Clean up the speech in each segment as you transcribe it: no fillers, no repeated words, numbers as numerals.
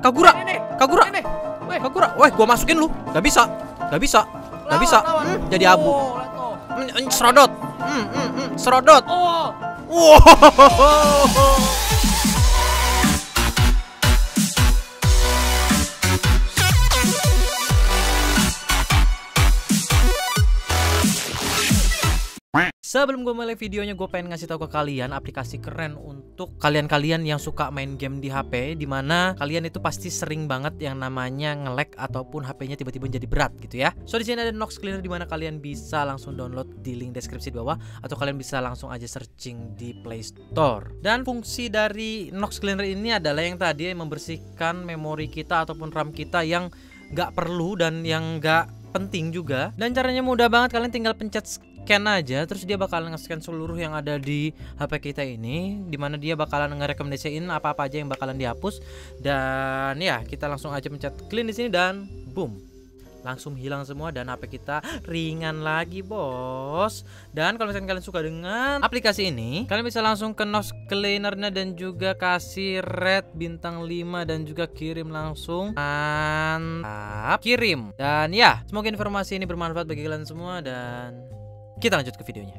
Kagura. Nih, Kagura. nih. Weh. Kagura. Weh, gua masukin lu. Gak bisa. Gak bisa. Gak bisa. Jadi abu. Oh, lihat tuh. Serodot. Serodot. Oh. Wow. Sebelum gue mulai videonya, gue pengen ngasih tahu ke kalian aplikasi keren untuk kalian-kalian yang suka main game di HP, dimana kalian itu pasti sering banget yang namanya nge-lag ataupun HP-nya tiba-tiba jadi berat gitu ya. So di sini ada Nox Cleaner dimana kalian bisa langsung download di link deskripsi di bawah, atau kalian bisa langsung aja searching di Play Store. Dan fungsi dari Nox Cleaner ini adalah yang tadi membersihkan memori kita ataupun RAM kita yang nggak perlu dan yang nggak penting juga. Dan caranya mudah banget, kalian tinggal pencet scan aja, terus dia bakalan nge-scan seluruh yang ada di HP kita ini, dimana dia bakalan ngerekomendasiin apa-apa aja yang bakalan dihapus. Dan ya, kita langsung aja pencet clean di sini dan boom, langsung hilang semua dan HP kita ringan lagi, bos. Dan kalau misalkan kalian suka dengan aplikasi ini, kalian bisa langsung ke Nox Cleaner-nya dan juga kasih red bintang 5 dan juga kirim langsung. Mantap, kirim. Dan ya, semoga informasi ini bermanfaat bagi kalian semua dan kita lanjut ke videonya.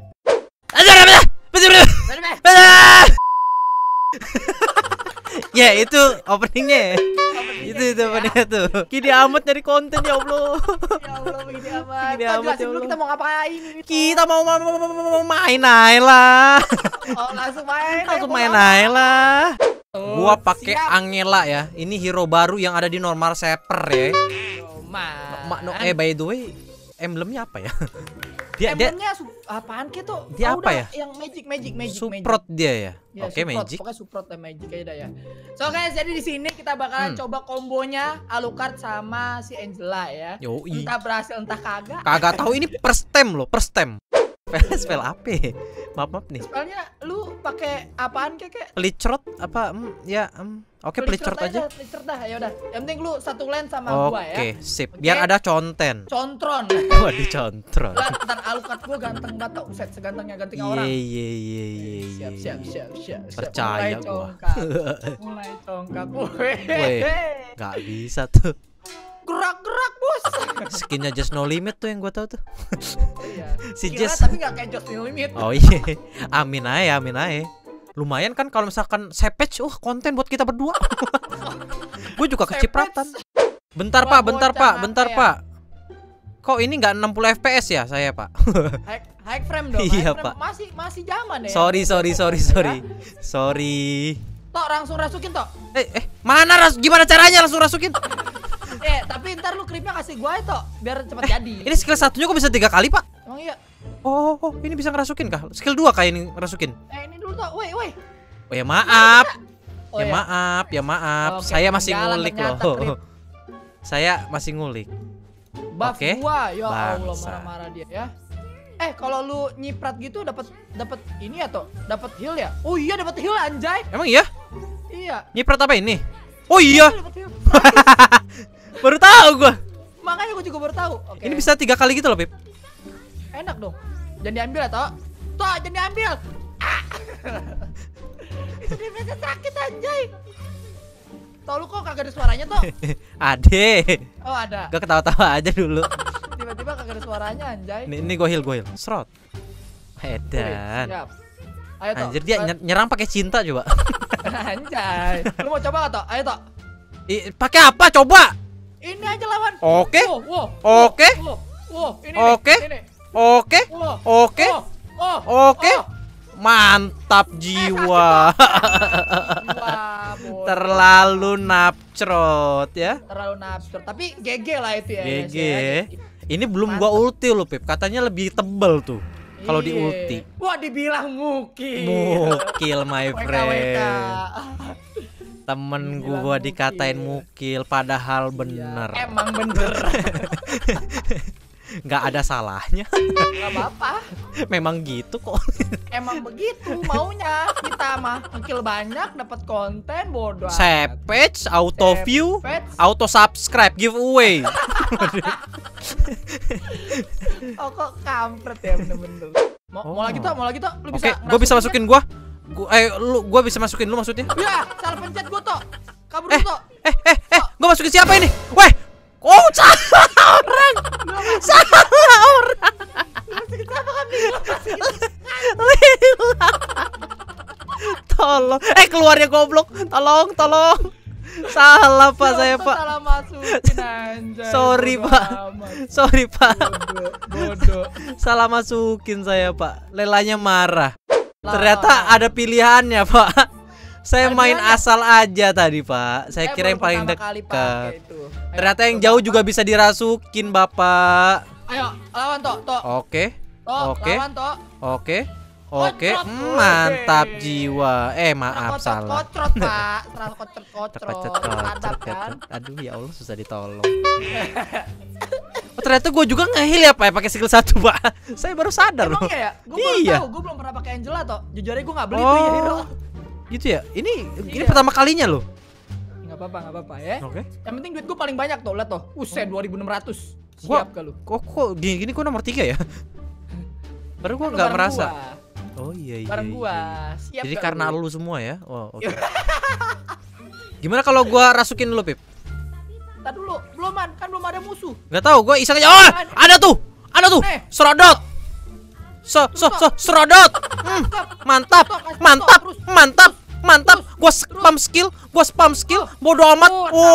Ya, itu openingnya. Itu openingnya tuh. Gini amat nyari konten, ya Allah. Ya Allah, begini amat. Gini amat, ya Dulu Allah. kita mau ngapain ini? Kita mau main aja lah. Oh, langsung main. Langsung main aja lah. Gua pakai siap. Angela ya. Ini hero baru yang ada di normal Saper ya. By the way, emblemnya apa ya? Dia apaan ke tuh? Dia apa ya? Yang magic. Suprot dia ya. Ya, Oke, Suprot. magic. Pokoknya Suprot dan magic aja ya. So guys, jadi di sini kita bakalan coba kombonya Alucard sama si Angela ya. Yoi. Entah berhasil entah kagak. Kagak tahu ini per stem loh, per stem. Spell apa? Maaf nih. Soalnya lu pakai apaan kek? Pelicrot apa? Oke, pelicrot aja. Pelicrot dah, ya udah. Yang penting lu satu lane sama gua ya. Oke, sip. Biar ada conten. Contron. Wah, dicontron. Ntar Alucard gua ganteng banget tau. Set segantengnya ganting orang. Iya. Siap. Percaya gua. Mulai congkak. Weh, nggak bisa tuh. Gerak-gerak, bos. Skinnya Just No Limit tuh yang gua tahu tuh. Iya. Si Gila, Just. tapi nggak kayak Just No Limit. Oh iya. Amin aja. Lumayan kan kalau misalkan Savage, konten buat kita berdua. Gue juga kecipratan. Bentar Pak. Kok ini nggak 60 fps ya saya, Pak? High frame dong. Iya, high frame. Pak. Masih zaman ya. Sorry. Tok, langsung rasukin, Tok. Mana gimana caranya langsung rasukin? Tapi ntar lu creepnya kasih gua ya, Tok, biar cepet jadi. Ini skill satunya kok bisa 3 kali, Pak? Emang iya? Oh, ini bisa ngerasukin kah? Skill 2 kayak ini ngerasukin. Ini dulu, Tok. Woi. Oh ya maaf. Oh, ya maaf. Oke, Saya masih peninggalan ngulik ternyata, loh. Trip. Saya masih ngulik. Buff Oke. gua, ya Allah, Bangsa. marah-marah dia ya. Kalau lu nyiprat gitu dapat ini ya, Tok? Dapat heal ya? Oh iya, dapat heal anjay. Emang iya? Iya. Nyiprat apa ini? Oh iya. Dapat heal. Baru tahu gua. Makanya gua juga baru tahu. Oke. Ini bisa 3 kali gitu loh, Pip. Enak dong. Jangan diambil ya, Tok. Tok, jangan diambil. Dia bisa sakit anjay. Tok, lu kok kagak ada suaranya, Tok? Ade. Oh, ada. Gak ketawa-tawa aja dulu. Tiba-tiba kagak ada suaranya anjay. Ini gue heal. Serot. Wih, Edan. siap. Ayo, Tok. Anjir, dia nyerang pakai cinta coba. Anjay. Lu mau coba gak, Tok? Ayo, Tok. Pakai apa coba? Ini aja lawan. Oke. Wow. Oke. Ini. Oke. Ini. Oke. Wow. Oke. Oke. Oh. Mantap jiwa. Wah, bodoh. Terlalu napcrot ya. Terlalu nafsu. Tapi GG lah itu ya. GG. ya. Ini belum gua ulti loh, Pip. Katanya lebih tebel tuh kalau di Iya. ulti. Wah, dibilang mukil. Mukil my WK. friend. Temen Dibilang gua dikatain mukil padahal bener. Emang bener. Nggak ada salahnya. Gak apa-apa. Memang gitu kok. Emang begitu maunya. Kita mah mukil banyak dapat konten bodoh. Savage, auto view, Savage. auto subscribe, giveaway. Oh, kok kampret ya bener-bener. Mau lagi, Tok? Lu Oke, bisa gua bisa masukin gua. Gua bisa masukin lu maksudnya? Ya, salah pencet gua, Tok. Kabur dulu, Tok. Gue masukin siapa ini? Weh, oh salah orang. Salah orang. Masukin siapa kambing? Lila. Tolong. Keluarnya goblok. Tolong. Salah Pak saya Pak. Salah masukin anjay. Sorry Bodoh Pak. amat. Sorry Pak. Bodoh. Salah masukin saya Pak. Lelanya marah. Lah. Ternyata ada pilihannya Pak. Saya Ada main pilihannya? asal aja tadi Pak. Saya kira Baru yang paling pertama kali pakai dekat. itu. Ternyata yang jauh juga bisa dirasukin Bapak. Ayo, lawan Tok. Oke. Tok, Oke. lawan Tok. Oke. Kocrot. Mantap Oke. jiwa. Maaf salah. Kocrot, Pak. Serang kocrot. Mantap kan? Aduh ya Allah susah ditolong. Oh, ternyata gue juga nge-heal ya Pak ya pakai skill 1 Pak. Saya baru sadar loh. Emang ya? Gue baru Iya. tahu, gue belum pernah pakai Angela Tok. Jujur aja gue nggak beli tuh ya hero. Gitu ya. Ini Iya. pertama kalinya loh. Nggak apa-apa ya. Oke. Yang penting duit gue paling banyak tuh, lihat tuh. Uset 2.600. Gua- Siap gak lu? Kok gini gue nomor 3 ya? Baru gue Kan lu nggak bareng merasa. gua. Oh iya. Bareng gua. Siap Jadi gak karena lu? lu semua ya. Oh oke. Gimana kalau gua rasukin lu Pip? Tar dulu, belum man, kan belum ada musuh. Gak tahu, gue iseng aja. Oh, ada tuh, Nih. serodot. Serodot. Mantap, mantap. Gua spam skill, bodo amat.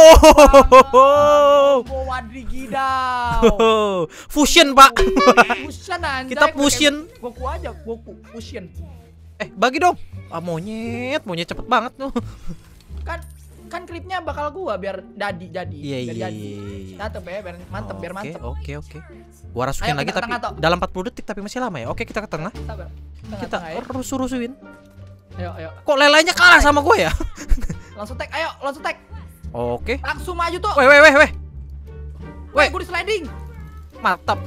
Oh, Wadri Gidau. Fusion Pak. Fusion anjay. Kita fusion. Goku aja, Goku fusion. Bagi dong. Monyet cepet banget tuh. Kan klipnya bakal gua biar jadi. Iya. Mantep ya, biar mantep. Oke. Gua rasukin Ayo, lagi kita tapi tengah, Tok. dalam 40 detik tapi masih lama ya. Oke, kita ke tengah. Sabar. Kita Tengah, ya. rusuhin. Ayo. Kok lelanya kalah sama gue ya? Langsung tag, ayo, langsung tag. Oke. Langsung maju tuh. Weh. Weh, gua di sliding. Mantap.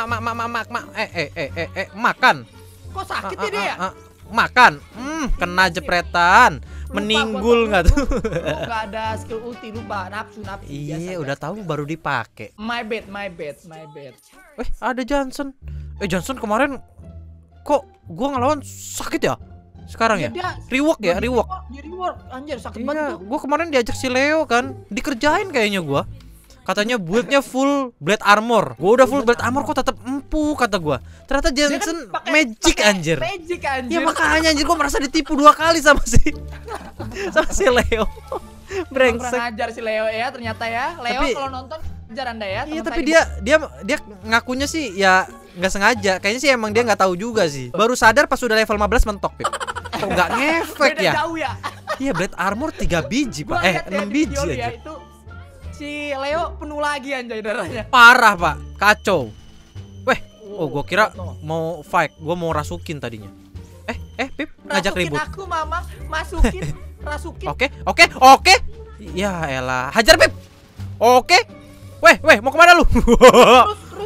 Makan. Kok sakit ya dia ya? Makan. Kena jepretan. Lupa Meninggul gua nggak tuh? Gak ada skill ulti, lupa. Nafsu. Iya, biasa, udah tahu baru dipakai. My bad. Ada Johnson. Johnson kemarin kok gua ngelawan sakit ya? Sekarang ya? Dia Rework ya, Dia rework. anjir sakit banget Iya, tuh. gua kemarin diajak si Leo kan, dikerjain kayaknya gua. Katanya buildnya full blade armor. Gua udah full blade armor kok tetap empuk kata gua. Ternyata Dia kan Jensen pakai- magic pakai anjir. Magic anjir. Ya makanya anjir gua merasa ditipu 2 kali sama si Leo. Kurang Brengsek. ajar si Leo ya ternyata ya. Leo Tapi- kalau nonton ajar Anda ya. Iya teman tapi saya dia ngakunya sih ya nggak sengaja. Kayaknya sih emang dia nggak tahu juga sih. Baru sadar pas udah level 15 mentok Pip. Kok nggak ngefek beda ya? jauh ya. Iya blade armor 3 biji Gua Pak. lihat ya 6 di biji video lu ya, aja. itu si Leo penuh lagi anjay darahnya. Parah Pak, kacau. Oh gua kira no. mau fight, gua mau rasukin tadinya. Pip ngajak Rasukin ribut. aku Mamang, masukin, rasukin. Oke. Ya elah, hajar Pip. Oke. Weh, mau kemana lu? Terus.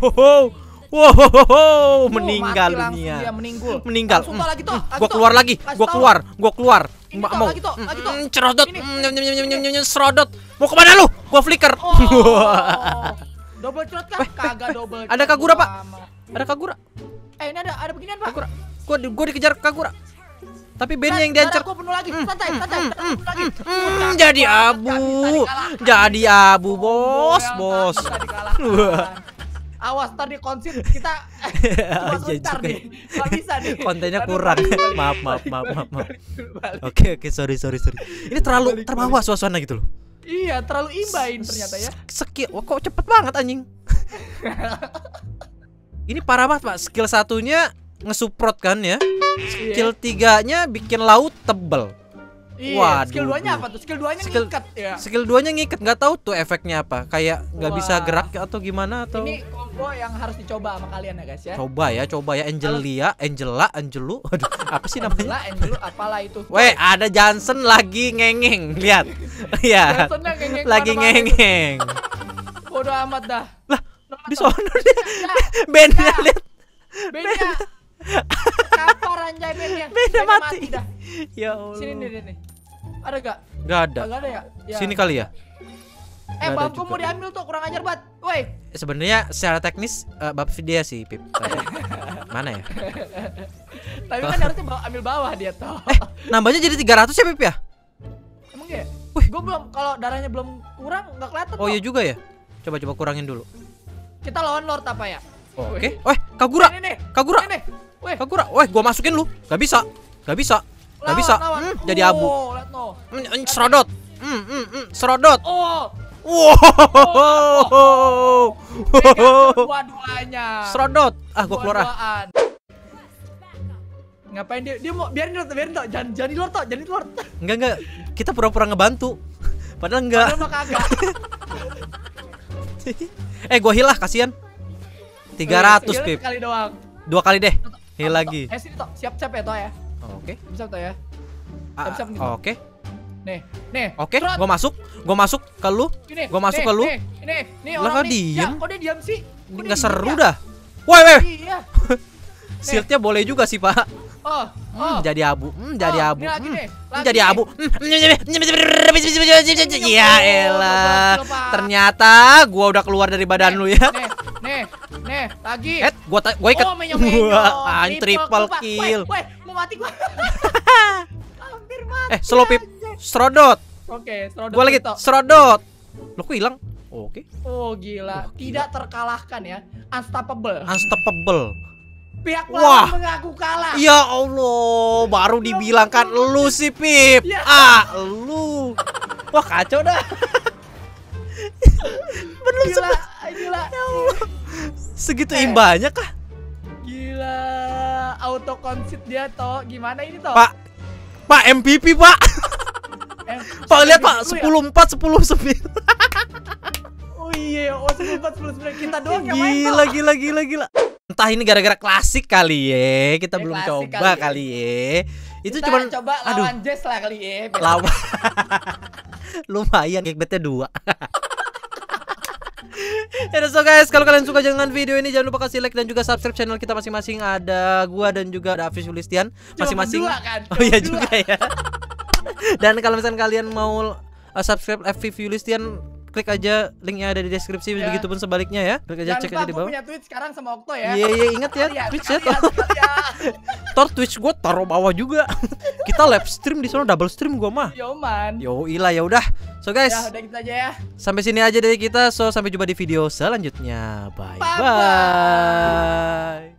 Wow, meninggal mati langsung dunia. dia, Meninggal. Langsung Tok, lagi Tok. Gua keluar lagi. Gua keluar. Ini Nggak Tok, mau. lagi Tok, lagi Tok. Cerodot. Ini. Serodot. Mau kemana lu? Gua flicker. Oh. Double cerot kah? Kagak double. Ada cerot, Kagura, Pak. lama. Ada Kagura. Ini ada beginian, Pak. Kagura. Gua dikejar Kagura. Tapi bandnya yang diancar. Darahku penuh lagi. Santai. Darahku penuh lagi. Jadi abu. Jadi abu, bos. Bisa dikalahkan. Awas ntar di konsit kita cuma Iya sebentar juga. nih. Gak bisa nih. Kontennya Aduh, kurang. balik. Maaf. Balik. Oke, sorry. Ini terlalu terbawa suasana gitu loh. Iya, terlalu imbain ternyata ya. Skill, wah, kok cepet banget anjing. Ini parah banget Pak. Skill satunya ngesuprot kan ya. Skill 3-nya bikin laut tebel. Iya, Waduh. skill 2-nya apa tuh? Skill 2-nya Skill- ngikat ya. Skill 2-nya ngikat, nggak tahu tuh efeknya apa. Kayak nggak bisa Wah. gerak atau gimana atau. Ini combo yang harus dicoba sama kalian ya guys ya. Coba ya Angelu. Aduh, apa sih namanya? Angelo apalah itu. Weh, ada Johnson lagi ngengeng, lihat. Lihat. Johnsonnya ngengeng Lagi kemana-mana itu. ngengeng. Bodoh amat dah. Lah, di sono dia. Bandnya lihat. Bandnya kapar anjay bandnya. Bandnya mati. dah. Ya Allah. Sini nih. Ada gak? Gak ada. Gak ada ya? Ya. Sini kali ya. Nggak ada bangku juga. mau diambil tuh, kurang ajar banget. Woi. Sebenarnya secara teknis bab dia sih Pip. Tapi, mana ya? Tapi kan harusnya ambil bawah dia tuh. Nambahnya jadi 300 ya Pip ya? Emang ya? Gue belum, kalau darahnya belum kurang nggak kelihatan. Oh iya juga ya. Coba kurangin dulu. Kita lawan Lord apa ya? Oke. Kagura. Kagura. Kagura. Gua masukin lu. Gak bisa. Gak bisa. Jadi abu. Serodot. Serodot. Wow. Dua-duanya. Serodot. Gua keluar. Ngapain dia mau biarin Lord. Jangan di Lord. Enggak. Kita pura-pura ngebantu. Padahal enggak. Padahal mah kagak. Gua heal lah, kasihan. 300 Pip. Sekali doang. 2 kali deh. Heal lagi. Sini Tok, siap-siap ya Tok ya. Oke. Bisa Tok ya. Siap-siap nih. Oke. Nih. Oke, gua masuk ke lu. Gua masuk ke lu. Nih Lah, orang kok nih. diem? Ya, kok dia diam sih? Nggak seru dah. Woi. Iya. Shieldnya boleh juga sih, Pak. Jadi abu. Jadi abu. Jadi abu. Ya elah. Ternyata gua udah keluar dari badan lu ya. Nih, lagi. Gua ikat. Wah, triple kill. Woi, mau mati gua. Hampir mati. Slow Pip. Serodot. Oke, serodot. Gua lagi serodot. Lo kok hilang? Oke. Oh, gila. Tidak terkalahkan ya. Unstoppable. Pihak lawan mengaku kalah. Ya Allah, baru dibilang kan lu sih Pip. Ya. Lu. Wah, kacau dah. Belum Gila. Segitu imbanya kah? Gila. Auto concede dia Toh. Gimana ini Toh? Pak MVP, Pak. Pak lihat Pak, 10-4, 10-9. Oh iya, 10-4, 10-9 kita doang yang main. Gila. Entah ini gara-gara klasik kali ya. Kita belum coba kali ya. Itu kita cuman coba lawan Jess lah kali ya. Lawan. Lumayan kickbacknya 2. Ya so guys, kalau kalian suka dengan video ini jangan lupa kasih like dan juga subscribe channel kita masing-masing. Ada gua dan juga ada Hafiz Yulistian masing-masing. Kan? Oh iya juga ya. Dan kalau misalkan kalian mau subscribe Hafiz Yulistian, klik aja linknya ada di deskripsi ya. Begitupun sebaliknya ya. Klik aja, cek aja di bawah. Punya Twitch sekarang sama Okto ya. Iya, ingat ya. Twitch ya. Twitch gua taruh bawah juga. Kita live stream di sana, double stream gua mah. Yo man. Yo ilah ya udah. So guys, ya udah gitu aja ya. Sampai sini aja dari kita. So sampai jumpa di video selanjutnya. Bye.